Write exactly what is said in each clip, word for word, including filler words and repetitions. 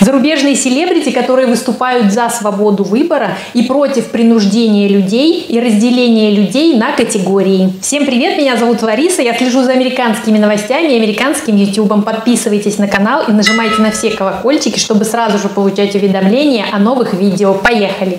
Зарубежные селебрити, которые выступают за свободу выбора и против принуждения людей и разделения людей на категории. Всем привет, меня зовут Лариса, я слежу за американскими новостями и американским ютубом. Подписывайтесь на канал и нажимайте на все колокольчики, чтобы сразу же получать уведомления о новых видео. Поехали!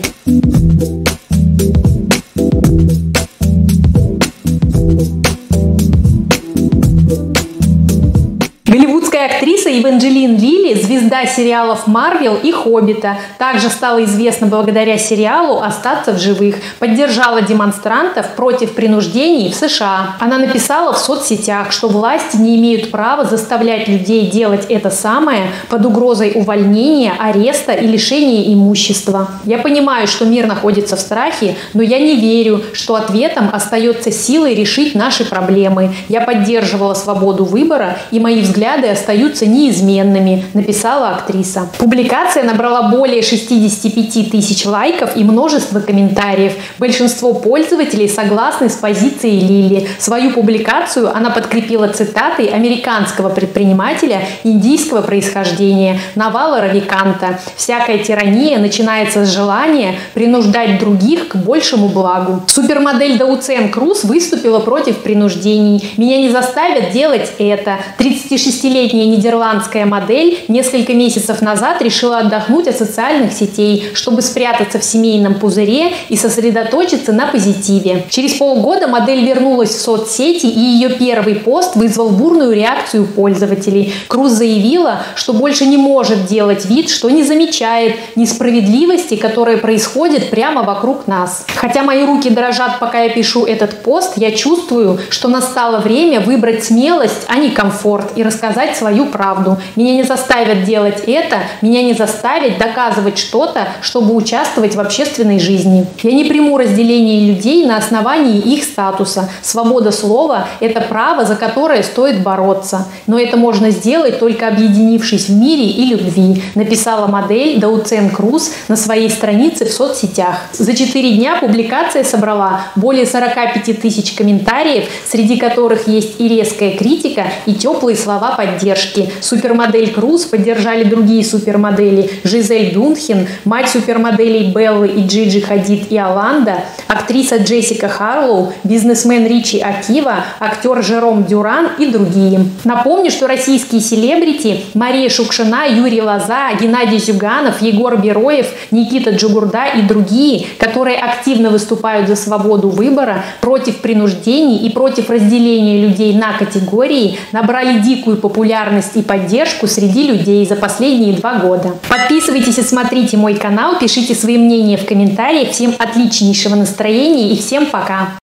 Голливудская актриса Эванджелин Лилли, звезда сериалов «Марвел» и «Хоббита», также стала известна благодаря сериалу «Остаться в живых», поддержала демонстрантов против принуждений в США. Она написала в соцсетях, что власти не имеют права заставлять людей делать это самое под угрозой увольнения, ареста и лишения имущества. «Я понимаю, что мир находится в страхе, но я не верю, что ответом остается силой решить наши проблемы. Я поддерживала свободу выбора, и мои взгляды остаются неизменными», написала актриса. Публикация набрала более шестидесяти пяти тысяч лайков и множество комментариев. Большинство пользователей согласны с позицией Лилли. Свою публикацию она подкрепила цитатой американского предпринимателя индийского происхождения Навала Равиканта: «Всякая тирания начинается с желания принуждать других к большему благу». Супермодель Дауцен Круз выступила против принуждений. «Меня не заставят делать это». тридцатишестилетняя нидерландская модель несколько месяцев назад решила отдохнуть от социальных сетей, чтобы спрятаться в семейном пузыре и сосредоточиться на позитиве. Через полгода модель вернулась в соцсети, и ее первый пост вызвал бурную реакцию пользователей. Круз заявила, что больше не может делать вид, что не замечает несправедливости, которая происходит прямо вокруг нас. «Хотя мои руки дрожат, пока я пишу этот пост, я чувствую, что настало время выбрать смелость, а не комфорт, и рассказать свою правду. Меня не заставят делать это, меня не заставят доказывать что-то, чтобы участвовать в общественной жизни. Я не приму разделение людей на основании их статуса. Свобода слова – это право, за которое стоит бороться. Но это можно сделать, только объединившись в мире и любви», написала модель Дауцен Круз на своей странице в соцсетях. За четыре дня публикация собрала более сорока пяти тысяч комментариев, среди которых есть и резкая критика, и теплые слова поддержки. Супермодель Круз поддержали другие супермодели: Жизель Бюндхен, мать супермоделей Беллы и Джиджи Хадид и Оланда, актриса Джессика Харлоу, бизнесмен Ричи Акива, актер Жером Дюран и другие. Напомню, что российские селебрити Мария Шукшина, Юрий Лоза, Геннадий Зюганов, Егор Бероев, Никита Джигурда и другие, которые активно выступают за свободу выбора, против принуждений и против разделения людей на категории, набрали дикую популярность и поддержку среди людей за последние два года. Подписывайтесь и смотрите мой канал, пишите свои мнения в комментариях. Всем отличнейшего настроения и всем пока!